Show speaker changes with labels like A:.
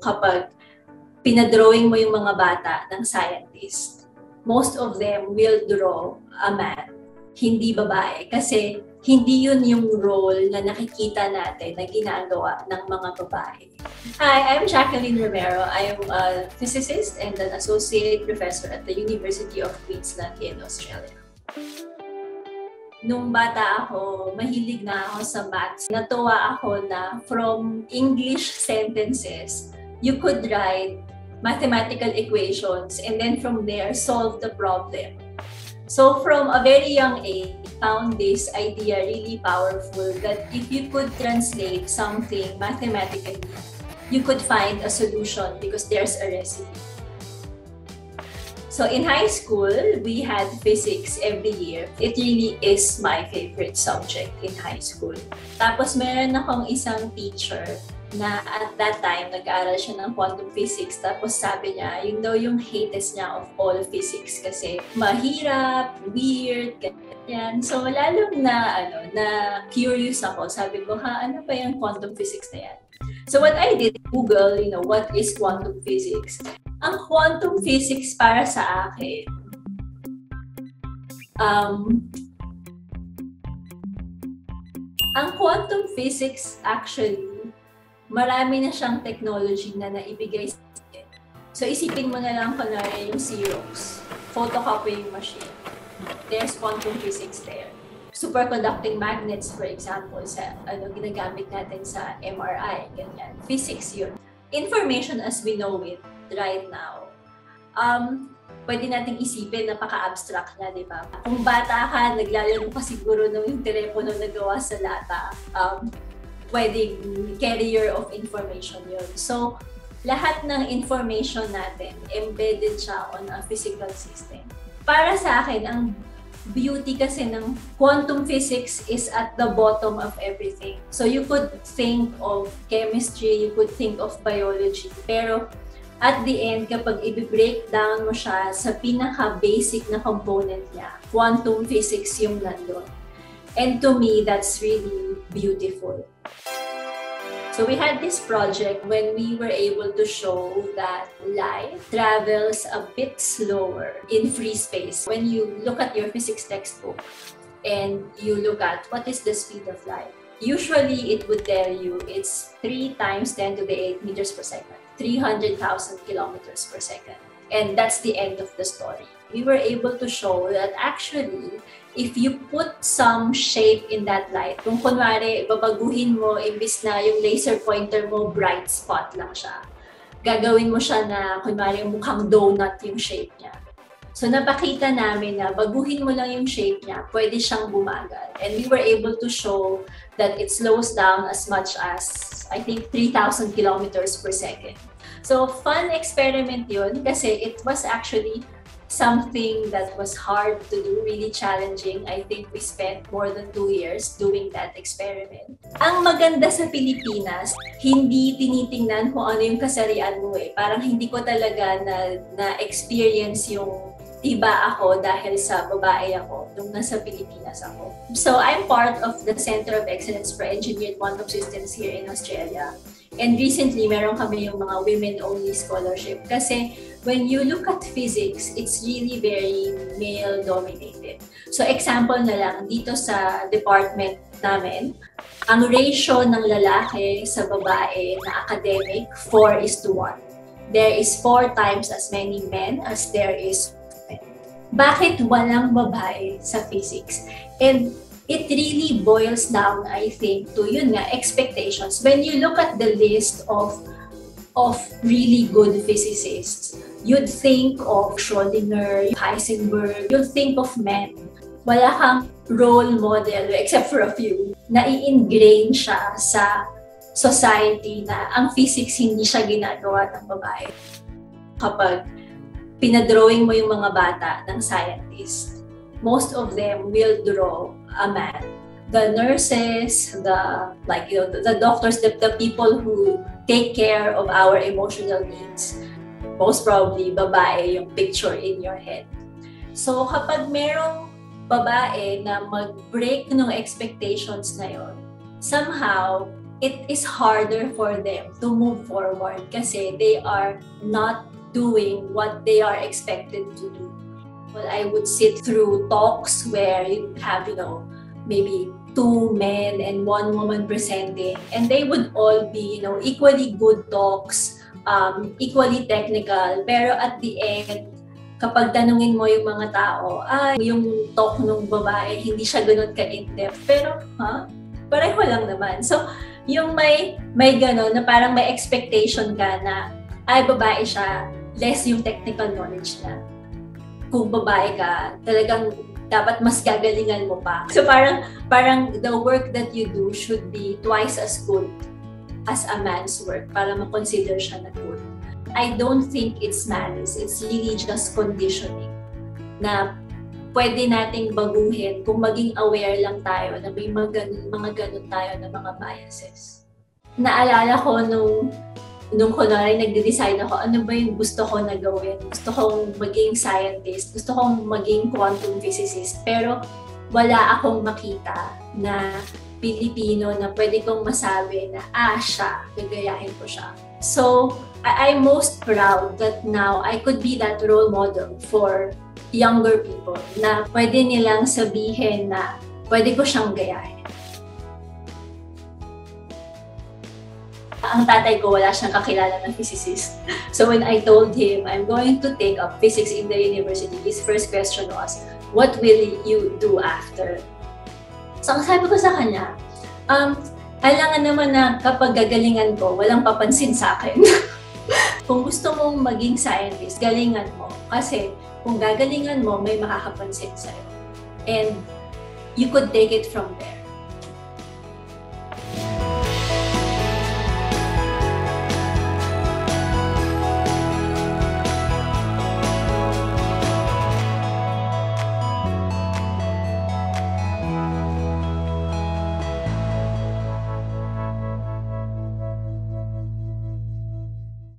A: Kapag pinadrawing mo yung mga bata ng scientist, most of them will draw a man, hindi babae. Kasi hindi yun yung role na nakikita natin na ginagawa ng mga babae. Hi, I'm Jacqueline Romero. I am a physicist and an associate professor at the University of Queensland in Australia. Nung bata ako, mahilig na ako sa maths. Natuwa ako na from English sentences, you could write mathematical equations and then from there, solve the problem. So from a very young age, I found this idea really powerful that if you could translate something mathematically, you could find a solution because there's a recipe. So in high school, we had physics every year. It really is my favorite subject in high school. Tapos meron akong isang teacher na at that time, nag-aaral siya ng quantum physics. Tapos sabi niya, yun daw yung hatest niya of all physics kasi mahirap, weird, ganyan. So lalong na curious ako. Sabi ko, ano pa yung quantum physics na yan? So what I did, Google, what is quantum physics? Ang quantum physics para sa akin, ang quantum physics actually, marami na siyang technology na naibigay sa atin. So isipin mo na lang kunwari yung Xerox, photocopying machine. There's quantum physics there. Superconducting magnets, for example, sa ginagamit natin sa MRI, ganyan. Physics yun. Information as we know it right now, pwede nating isipin, napaka-abstract na, di ba? Kung bata ka, naglalaro ka siguro ng yung telepono na gawa sa lata, pwedeng carrier of information yun. So, lahat ng information natin, embedded siya on a physical system. Para sa akin, ang beauty kasi ng quantum physics is at the bottom of everything. So you could think of chemistry, you could think of biology, pero at the end, kapag i-break down mo siya sa pinaka-basic na component niya, quantum physics yung nandun. And to me, that's really beautiful. So we had this project when we were able to show that light travels a bit slower in free space. When you look at your physics textbook and you look at what is the speed of light, usually it would tell you it's 3 times 10 to the 8 meters per second, 300,000 kilometers per second. And that's the end of the story. We were able to show that actually, if you put some shape in that light, kung kunwari, babaguhin mo, imbis na yung laser pointer mo, bright spot lang siya. Gagawin mo siya na, kunwari, mukhang donut yung shape niya. So, napakita namin na baguhin mo lang yung shape niya, pwede siyang bumagal. And we were able to show that it slows down as much as, I think, 3,000 kilometers per second. So, fun experiment yun kasi it was actually something that was hard to do, really challenging. I think we spent more than 2 years doing that experiment. Ang maganda sa Pilipinas, hindi tinitingnan kung ano yung kasarian mo eh. Parang hindi ko talaga na-experience yung iba ako dahil sa babae ako nung nasa Pilipinas ako. So I'm part of the Center of Excellence for Engineered Quantum Systems here in Australia. And recently, meron kami yung mga women-only scholarship. Kasi when you look at physics, it's really very male-dominated. So example na lang, dito sa department namin, ang ratio ng lalaki sa babae na academic, 4:1. There is 4 times as many men as there is women. Bakit walang babae sa physics? And it really boils down, I think, to expectations. When you look at the list of really good physicists, you'd think of Schrödinger, Heisenberg, you'd think of men. Wala kang role model, except for a few, na i-ingrain siya sa society na ang physics hindi siya ginagawa ng babae. Kapag pinadrawing mo yung mga bata ng scientist, most of them will draw a man. The nurses, the doctors, the people who take care of our emotional needs, most probably babae yung picture in your head. So kapag merong babae na mag-break ng expectations na yon, somehow it is harder for them to move forward kasi they are not doing what they are expected to do. Well, I would sit through talks where you have, maybe 2 men and 1 woman presenting, and they would all be, equally good talks, equally technical, pero at the end, kapag tanungin mo yung mga tao, yung talk ng babae, hindi siya ganun ka-in-depth, pero, pareho lang naman. So, yung may ganun, na parang may expectation ka na, babae siya, less yung technical knowledge na. Kung babae ka, talagang dapat mas gagalingan mo pa. So parang the work that you do should be twice as good as a man's work para ma-consider siya na good. I don't think it's malice. It's really just conditioning na pwede nating baguhin kung maging aware lang tayo na may mga ganun tayo na mga biases. Naalala ko nung kunwari nagde-design ako, ano ba yung gusto ko na gawin? Gusto kong maging scientist, gusto kong maging quantum physicist, pero wala akong makita na Pilipino na pwede kong masabi na, siya, gagayahin ko siya. So, I'm most proud that now I could be that role model for younger people na pwede nilang sabihin na pwede ko siyang gayahin. Ang tatay ko, wala siyang kakilala ng physicist. So when I told him I'm going to take up physics in the university, his first question was, what will you do after? So ang sabi ko sa kanya, alangan naman na kapag gagalingan ko, walang papansin sa akin. Kung gusto mong maging scientist, galingan mo. Kasi kung gagalingan mo, may makakapansin sa'yo. And you could take it from there.